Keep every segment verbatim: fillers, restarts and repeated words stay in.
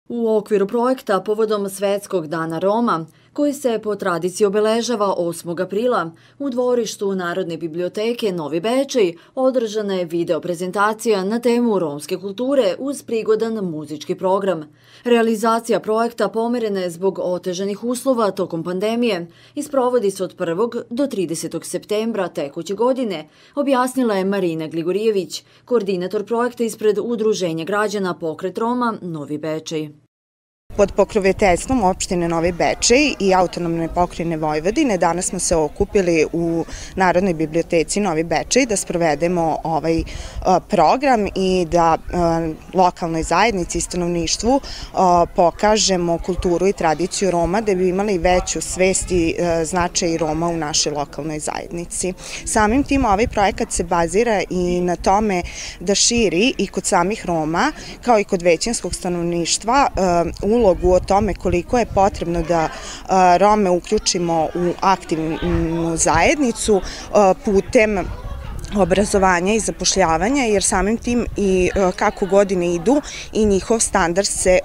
U okviru projekta povodom Svetskog dana Roma, koji se po tradiciji obeležava osmog aprila, u dvorištu Narodne biblioteke Novi Bečej održana je video prezentacija na temu romske kulture uz prigodan muzički program. Realizacija projekta pomerena je zbog otežanih uslova tokom pandemije i sprovodi se od prvog do tridesetog septembra tekuće godine, objasnila je Marina Gligorijević, koordinator projekta ispred Udruženja građana Pokret Roma Novi Bečej. Pod pokroviteljstvom opštine Novi Bečej i autonomne pokrajine Vojvodine danas smo se okupili u Narodnoj biblioteci Novi Bečej da sprovedemo ovaj program i da lokalnoj zajednici i stanovništvu pokažemo kulturu i tradiciju Roma da bi imali veću svest i značaj Roma u našoj lokalnoj zajednici. Samim tim ovaj projekat se bazira i na tome da širi i kod samih Roma kao i kod većinskog stanovništva ulogu o tome koliko je potrebno da Rome uključimo u aktivnu zajednicu putem obrazovanja i zapošljavanja, jer samim tim i kako godine idu i njihov standard se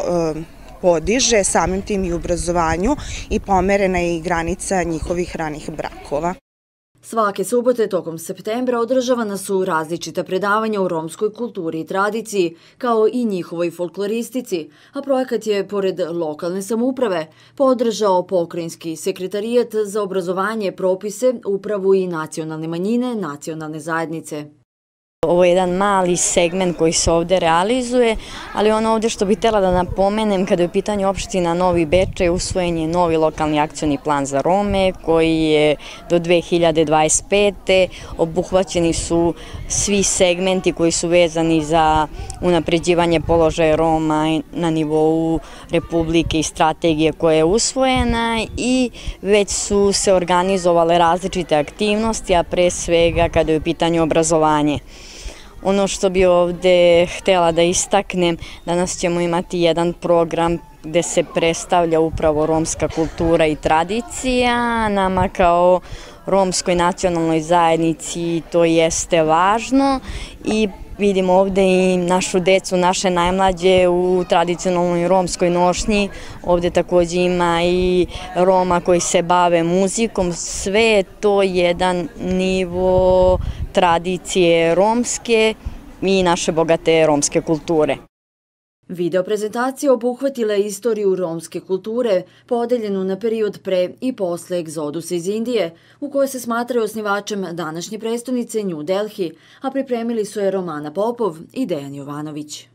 podiže, samim tim i u obrazovanju i pomerena je i granica njihovih ranih brakova. Svake subote tokom septembra održavana su različita predavanja o romskoj kulturi i tradiciji, kao i njihovoj folkloristici, a projekat je, pored lokalne samouprave, podržao Pokrajinski sekretarijat za obrazovanje, propise, upravu i nacionalne manjine nacionalne zajednice. Ovo je jedan mali segment koji se ovde realizuje, ali ono ovde što bih htjela da napomenem kada je u pitanju opština Novi Bečej, usvojen je novi lokalni akcioni plan za Rome koji je do dve hiljade dvadeset pete. Obuhvaćeni su svi segmenti koji su vezani za unapređivanje položaja Roma na nivou Republike i strategije koja je usvojena i već su se organizovale različite aktivnosti, a pre svega kada je u pitanju obrazovanje. Ono što bi ovde htjela da istaknem, danas ćemo imati jedan program gde se predstavlja upravo romska kultura i tradicija. Nama kao romskoj nacionalnoj zajednici to jeste važno i vidimo ovde i našu decu, naše najmlađe u tradicionalnoj romskoj nošnji. Ovde takođe ima i Roma koji se bave muzikom. Sve je to jedan nivo tradicije romske i naše bogate romske kulture. Video prezentacija obuhvatila je istoriju romske kulture, podeljenu na period pre i posle egzodusa iz Indije, u kojoj se smatraju osnivačem današnje prestonice New Delhi, a pripremili su je Romana Popov i Dejan Jovanović.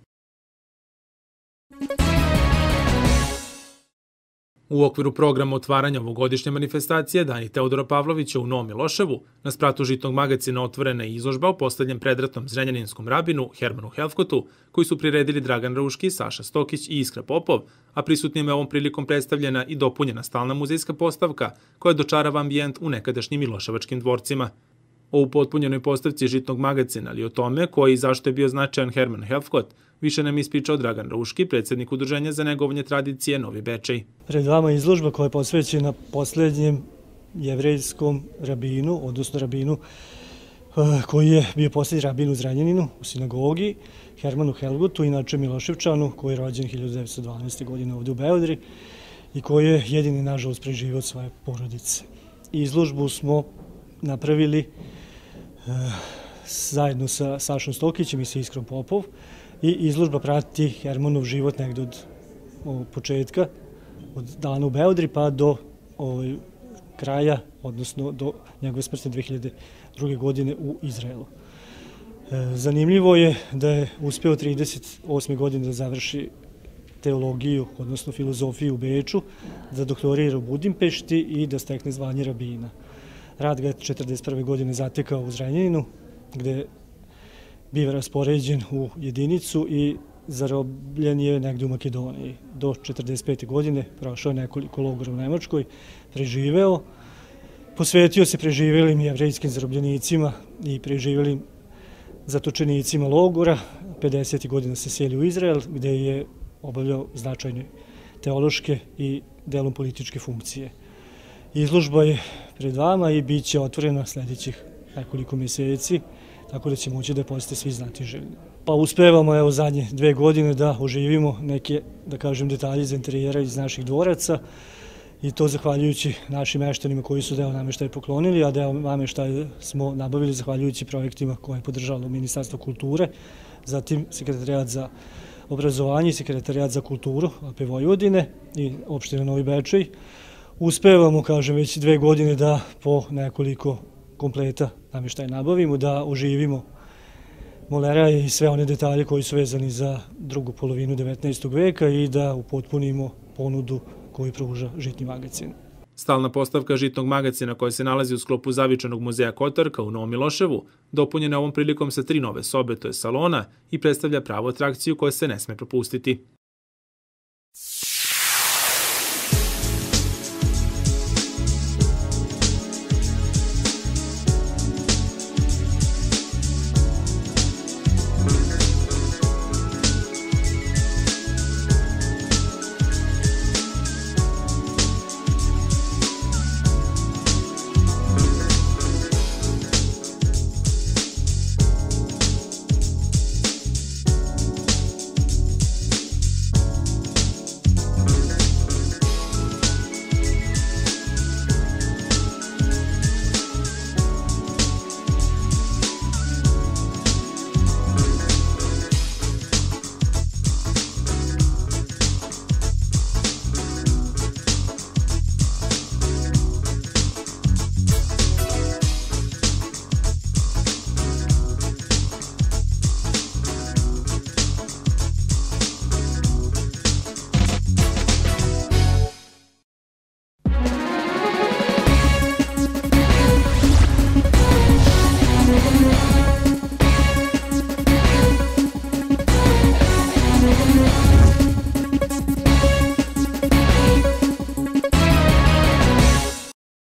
U okviru programa otvaranja ovogodišnje manifestacije Dani Teodora Pavlovića u Novom Miloševu na spratu Žitnog magacina otvorena je izložba o poslednjem predratnom zrenjaninskom rabinu Hermanu Helfgotu, koji su priredili Dragan Rauški, Saša Stokić i Iskra Popov, a prisutnijima je ovom prilikom predstavljena i dopunjena stalna muzejska postavka koja dočarava ambijent u nekadašnjim miloševačkim dvorcima. O upotpunjenoj postavci Žitnog magacina, ali o tome koji i zašto je bio značajan Herman Helfgot, više nam ispričao Dragan Rauški, predsjednik Udruženja za negovanje tradicije Novi Bečej. Pred vama je izložba koja je posvećena poslednjem jevrejskom rabinu, odnosno rabinu koji je bio posljednji rabin u Zrenjaninu, u sinagogi, Hermanu Helfgotu, inače Miloševčanu, koji je rođen hiljadu devetsto dvanaeste. godine ovdje u Beogradu i koji je jedini, nažalost, preživio od svoje porodice. Izložbu smo napravili zajedno sa Sašom Stokićem i sa Iskrom Popov i izložba prati Hermanov život negde od početka, od dana u Beogradu pa do kraja, odnosno do njegove smrti dve hiljade druge. godine u Izraelu. Zanimljivo je da je uspeo trideset osme. godine da završi teologiju, odnosno filozofiju u Beču, da doktorira u Budimpešti i da stekne zvanje rabina. Rad ga je četrdeset prve. godine zatekao u Zrenjaninu, gde biva raspoređen u jedinicu i zarobljen je negde u Makedoniji. Do četrdeset pete. godine prošao nekoliko logora u Nemačkoj, preživeo, posvetio se preživelim jevrejskim zarobljenicima i preživelim zatočenicima logora. pedesetih. godina se selio u Izrael, gde je obavljao značajne teološke i delom političke funkcije. Izložba je pred vama i bit će otvorena sljedećih nekoliko mjeseci, tako da će moći da posete svi znati željni. Pa uspevamo evo zadnje dve godine da oživimo neke, da kažem, detalje iz interijera iz naših dvoraca i to zahvaljujući našim meštanima koji su deo nameštaja poklonili, a deo nameštaja smo nabavili zahvaljujući projektima koje je podržalo Ministarstvo kulture, zatim Sekretarijat za obrazovanje i Sekretarijat za kulturu A P Vojvodine i opština Novi Bečej. Uspevamo, kažem, već dve godine da po nekoliko kompleta namještaja nabavimo, da oživimo moleraje i sve one detalje koji su vezani za drugu polovinu devetnaestog veka i da upotpunimo ponudu koju pruža Žitni magacin. Stalna postavka Žitnog magacina koja se nalazi u sklopu Zavičajnog muzeja Kotorka u Novom Miloševu dopunjena je ovom prilikom sa tri nove sobe, to je salona, i predstavlja pravu atrakciju koja se ne sme propustiti.